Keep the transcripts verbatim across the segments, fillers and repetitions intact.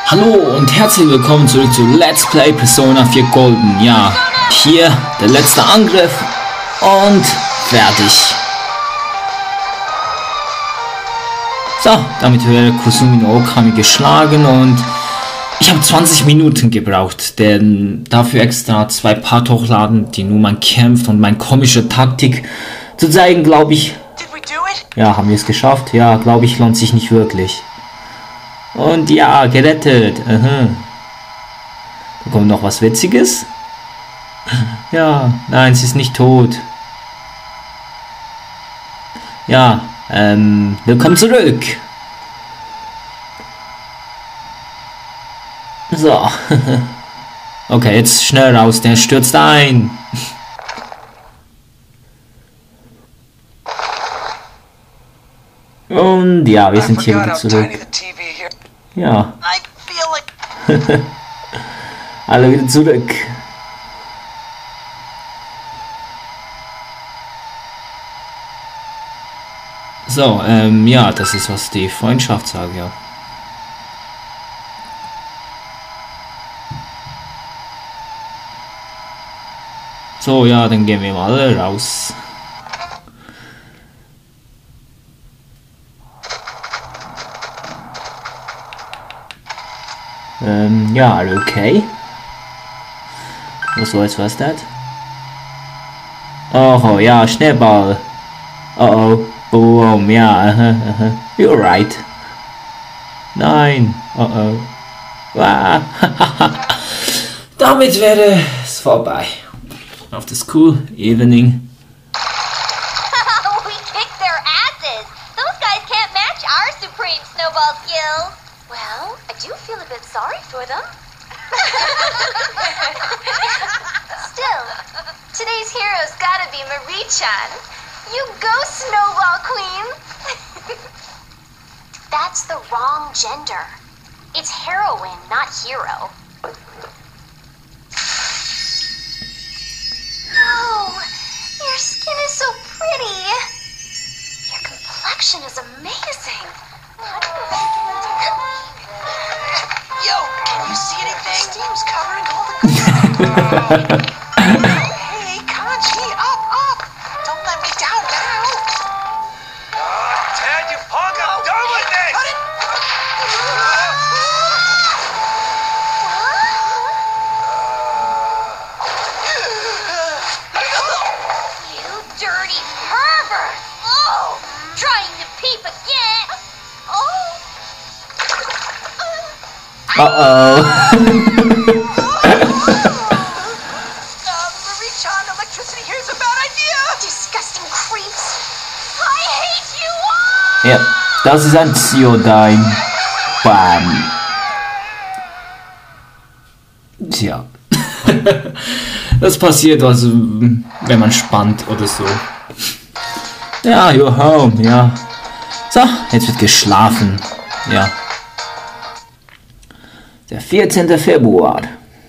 Hallo und herzlich willkommen zurück zu Let's Play Persona vier Golden. Ja, hier der letzte Angriff und fertig. So, damit wäre Kusumi no Okami geschlagen und ich habe zwanzig Minuten gebraucht, denn dafür extra zwei Part hochladen, die nur man kämpft und meine komische Taktik zu zeigen, glaube ich. Ja, haben wir es geschafft? Ja, glaube ich, lohnt sich nicht wirklich. Und ja, gerettet. Aha. Da kommt noch was Witziges. Ja, nein, sie ist nicht tot. Ja, ähm, willkommen zurück. So. Okay, jetzt schnell raus, der stürzt ein. Und ja, wir sind hier wieder zurück. Ja. Alle wieder zurück. So, ähm, ja, das ist, was die Freundschaft sagt, ja. So, ja, dann gehen wir mal raus. Ähm, ja, are you okay? Was was was das? Oh, ja, Schneeball. Oh oh, boom, ja, aha, aha. You're right. Nein, oh oh. Ah, damit wäre es vorbei. Auf das cool evening. We kicked their asses. Those guys can't match our supreme snowball skills. Well, I do feel a bit sorry for them. Still, today's hero's gotta be Marie-chan. You go, Snowball Queen! That's the wrong gender. It's heroine, not hero. Oh, your skin is so pretty. Your complexion is amazing. Yo, can you see anything? Steam's covering all the Hey, Kanji, up, up! Don't let me down now! Oh, Ted, you punk, I'm done with this! Cut it! You dirty pervert! Oh, trying to peep again! Oh! Uh-oh. Uh, Marie-chan, electricity here's a bad idea! Disgusting creeps! I hate you all! Ja, das ist ein Ziodyne. Bam. Tja. Das passiert also, wenn man spannt oder so. Ja, you're home, ja. So, jetzt wird geschlafen. Ja. Der vierzehnte Februar.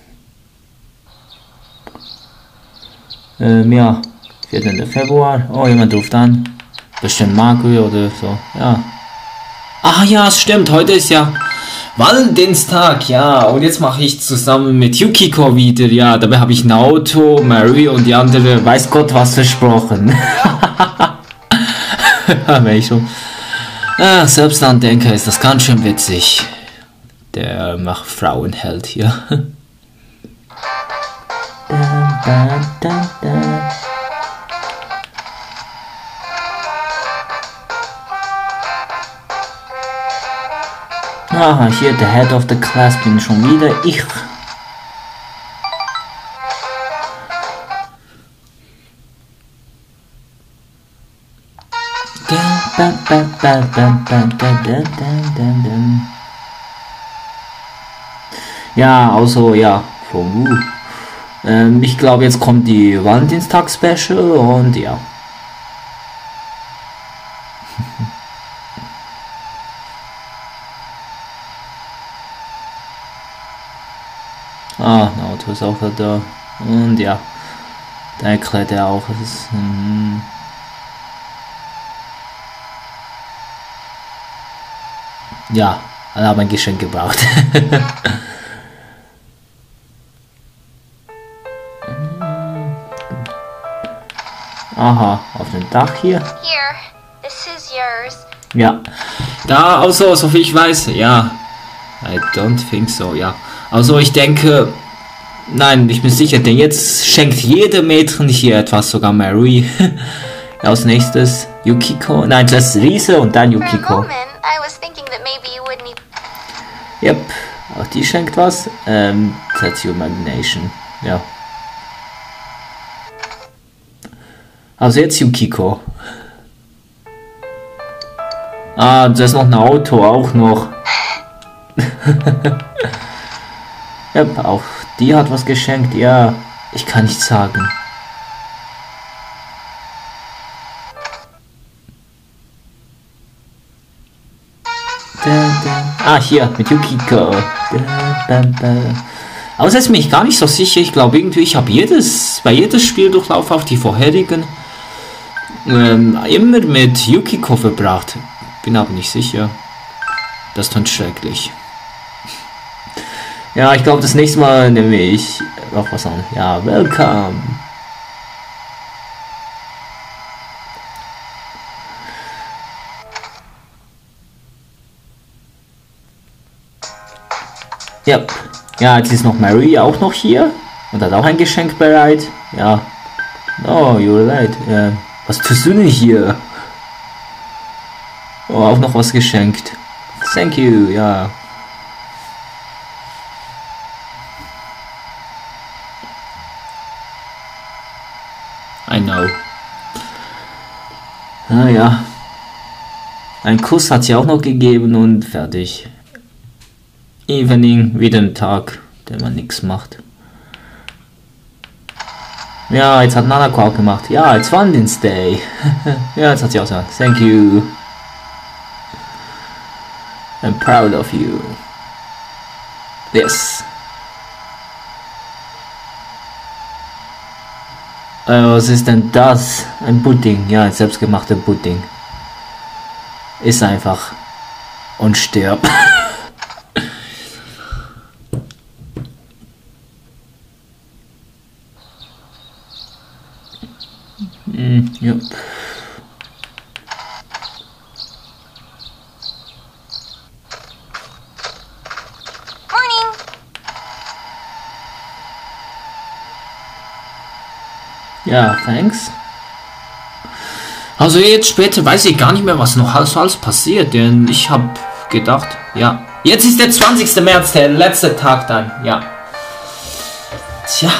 Ähm, ja. vierzehnte Februar. Oh, jemand ruft an. Bestimmt Marco oder so. Ja. Ah ja, es stimmt. Heute ist ja Valentinstag. Ja. Und jetzt mache ich zusammen mit Yukiko wieder. Ja, dabei habe ich Naoto, Mary und die andere, weiß Gott was, versprochen. Wenn ich schon. Ah, selbst an denke, ist das ganz schön witzig. Der macht Frauenheld hier. Dun, dun, dun, dun. Aha, hier der Head of the Class bin schon wieder ich. Dun, dun, dun, dun, dun, dun, dun, dun, dun, dun. Ja, also ja, vom uh. ähm, ich glaube jetzt kommt die Valentinstag-Special und ja. Ah, Naoto ist auch da und ja, da erklärt er auch, es ist, hm. Ja, Alle haben ein Geschenk gebraucht. Aha, auf dem Dach hier. Here, this is yours. Ja, da, also, so viel ich weiß, ja. I don't think so, ja. Also, ich denke, nein, ich bin sicher, denn jetzt schenkt jede Mädchen hier etwas, sogar Mary. Als nächstes Yukiko, nein, das ist Riese und dann For a Yukiko. moment, I was thinking that maybe you wouldn't even... Yep, auch die schenkt was. Ähm, that's your imagination, ja. Also jetzt Yukiko. Ah, da ist noch ein Auto, auch noch. Yep, auch die hat was geschenkt, ja. Ich kann nicht sagen. Ah, hier, mit Yukiko. Aber jetzt bin ich gar nicht so sicher. Ich glaube irgendwie, ich habe jedes, bei jedes Spieldurchlauf auf die vorherigen ähm, immer mit Yukiko verbracht. Bin aber nicht sicher. Das klingt schrecklich. Ja, ich glaube, das nächste Mal nehme ich noch was an. Ja, welcome. Ja, ja, jetzt ist noch Mary auch noch hier und hat auch ein Geschenk bereit. Ja. Oh, you're right. Ja. Was tust du denn hier? Oh, auch noch was geschenkt. Thank you, ja. I know. Ah ja. Ein Kuss hat sie auch noch gegeben und fertig. Evening, wieder ein Tag, der man nichts macht. Ja, jetzt hat Nanako auch gemacht. Ja, it's Valentine's Day. Ja, jetzt hat sie auch gesagt. Thank you. I'm proud of you. Yes. Äh, was ist denn das? Ein Pudding. Ja, ein selbstgemachter Pudding. Ist einfach. Und stirb. mm, ja. Morning! Ja, thanks. Also jetzt später weiß ich gar nicht mehr, was noch alles, alles passiert, denn ich habe gedacht, ja, jetzt ist der zwanzigste März, der letzte Tag dann, ja. Tja.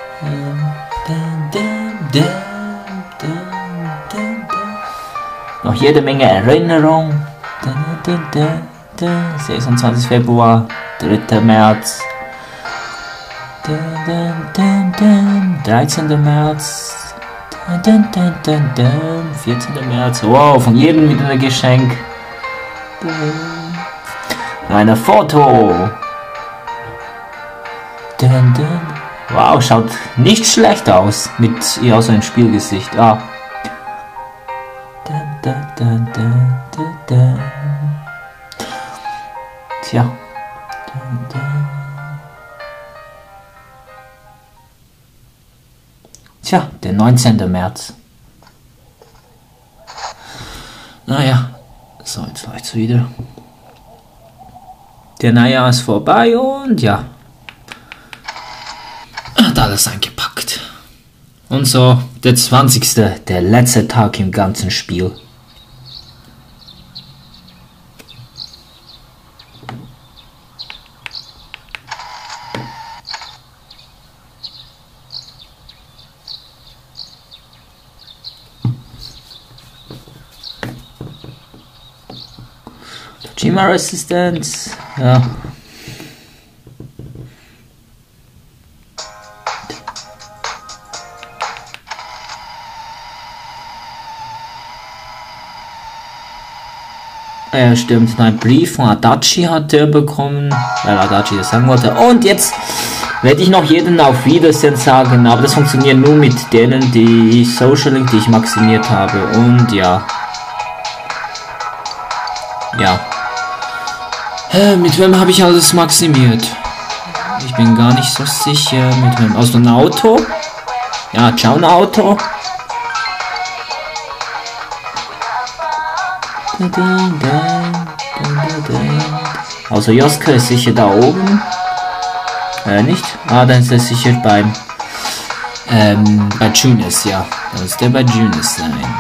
Noch jede Menge Erinnerung. sechsundzwanzigster Februar, dritter März. dreizehnter März. vierzehnter März. Wow, von jedem wieder ein Geschenk. Ein Foto. Wow, schaut nicht schlecht aus mit ihr aus einem Spielgesicht. Ah. Tja. Tja, der neunzehnte März. Naja, so, jetzt läuft's wieder. Der Neujahr ist vorbei und ja. Hat alles eingepackt. Und so, der zwanzigste, der letzte Tag im ganzen Spiel. Jima Resistance, ja. Ja, stimmt. Ein Brief von Adachi hat er bekommen, weil Adachi das sagen wollte. Und jetzt werde ich noch jeden auf Wiedersehen sagen, aber das funktioniert nur mit denen, die Social Link, die ich maximiert habe. Und ja. Ja. Äh, mit wem habe ich alles maximiert? Ich bin gar nicht so sicher. Mit wem? Also ein Auto? Ja, ciao, ein Auto. Also Joska ist sicher da oben. Äh, nicht? Ah, dann ist er sicher beim... Ähm, bei Junis, ja. Dann ist der bei Junis sein.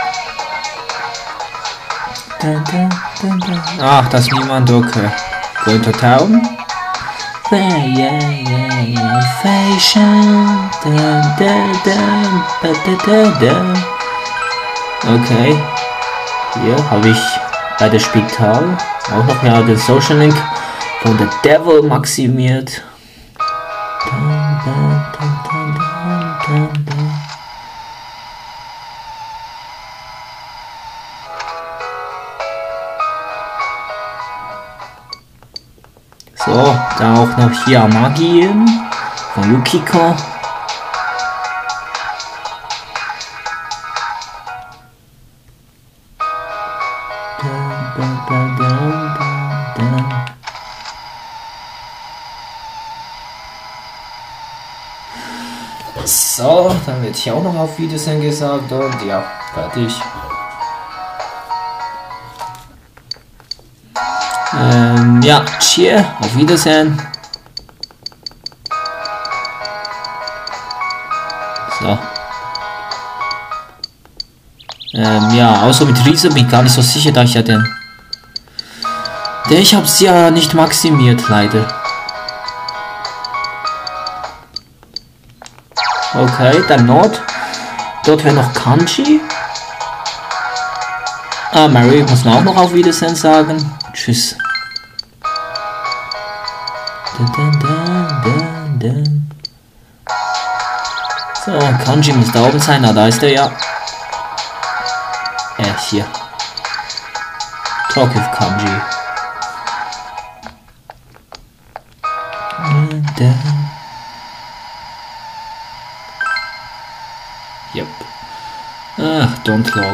Ach, das ist niemand, okay. Going to town? Yeah, yeah, yeah, yeah. Fashion. Da, da, da, da, da, da. Okay. Hier habe ich bei der Spital auch noch ja den Social Link von der Devil maximiert. Da, da, da, da, da, da. So, dann auch noch hier Magien von Yukiko. So, dann wird hier auch noch auf Wiedersehen gesagt und ja, fertig. Ähm, ja, cheer, auf Wiedersehen. So. Ähm, ja, außer mit Riese bin ich gar nicht so sicher, da ich ja den... Der, ich hab's ja nicht maximiert, leider. Okay, dann Nord. Dort wäre noch Kanji. Ah, Mary muss man auch noch auf Wiedersehen sagen. Tschüss. So, Kanji muss da oben sein. Na, da ist er ja. Äh, hier. Talk with Kanji. Yep. Ach, don't log.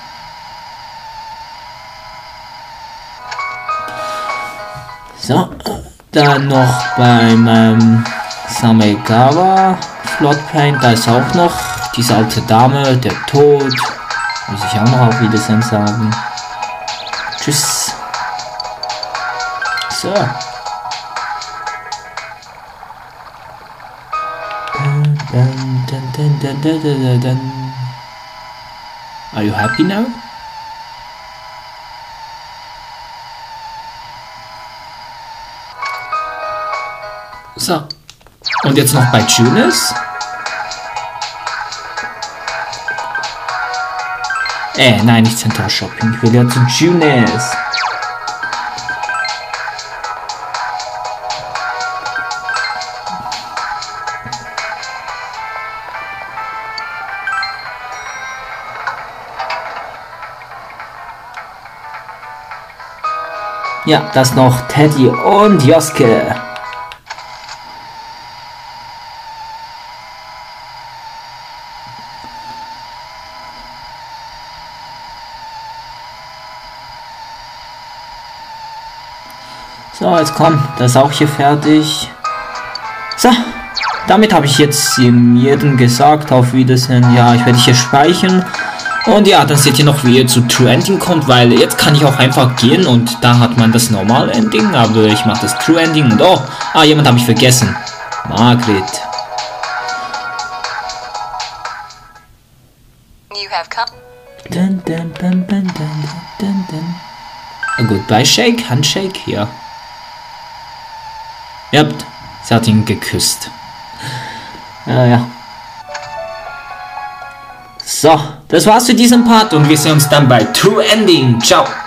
So, dann noch beim ähm, Samegawa Floodplain, da ist auch noch diese alte Dame, der Tod. Muss ich auch noch auf Wiedersehen sagen. Tschüss. So. Dun, dun, dun, dun, dun, dun, dun. Are you happy now? So. Und jetzt noch bei Junis. Äh, nein, nicht Center Shopping. Ich will ja zu Junis. Ja, das noch Teddy und Joske. So, jetzt komm, das ist auch hier fertig. So, damit habe ich jetzt jedem gesagt, auf Wiedersehen. Ja, ich werde hier speichern. Und ja, dann seht ihr noch, wie ihr zu True Ending kommt, weil jetzt kann ich auch einfach gehen und da hat man das normale Ending, aber ich mache das True Ending und oh, ah, jemand habe ich vergessen. Margret. You have come. Dun, dun, dun, dun, dun, dun, dun. A goodbye Shake, Handshake, ja. Ja, sie hat ihn geküsst. Ja, ja. So, das war's für diesen Part und wir sehen uns dann bei True Ending. Ciao.